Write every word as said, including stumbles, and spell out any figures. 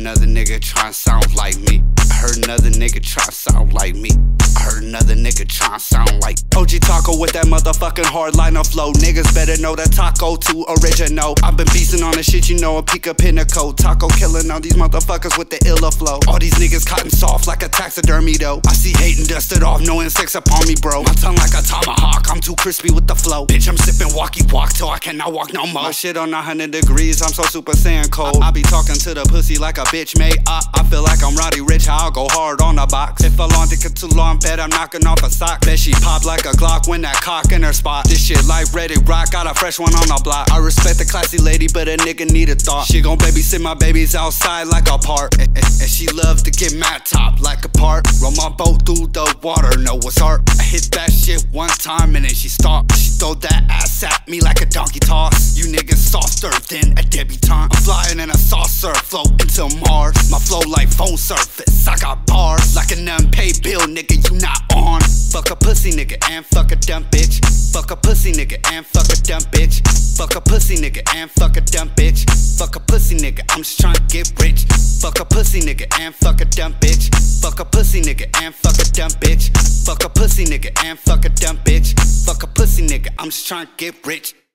another nigga tryna sound like me. I heard another nigga tryna sound like me. I heard another nigga tryna sound like O G Taco with that motherfucking hardliner flow. Niggas better know that Taco too original. I've been beastin' on the shit, you know, a peek up in the coat. Taco killing all these motherfuckers with the illa flow. All these niggas cotton soft like a taxidermy though. I see hatin' dusted off, no insects upon me, bro. My tongue like a tomahawk, I'm too crispy with the flow. Bitch, I'm sippin' walkie walk till I cannot walk no more. My shit on a hundred degrees, I'm so super saiyan cold. I, I be talking to the pussy like a bitch made up. I feel like I'm Roddy Rich, I'll go hard on the box. If a long dick too long, bet I'm knocking off a sock. Bet she pop like a Glock when that cock in her spot. This shit like Ready Rock, got a fresh one on the block. I respect the classy lady, but a nigga need a thought. She gon' babysit my babies outside like a park. And, and, and she love to get mad top like a park. Roll my boat through the water, know what's art. I hit that shit one time and then she stopped. She throw that ass at me like a donkey toss. You niggas softer than a debutante. I'm flying in a saucer, float into Mars. My flow like phone surface, I got bars like an unpaid bill, nigga, you not on. Fuck a pussy nigga and fuck a dumb bitch. Fuck a pussy nigga and fuck a dumb bitch. Fuck a pussy nigga and fuck a dumb bitch. Fuck a pussy nigga, I'm just tryna get rich. Fuck a pussy nigga and fuck a dumb bitch. Fuck a pussy nigga and fuck a dumb bitch. Fuck a pussy nigga and fuck a dumb bitch. Fuck a pussy nigga, I'm just tryna get rich.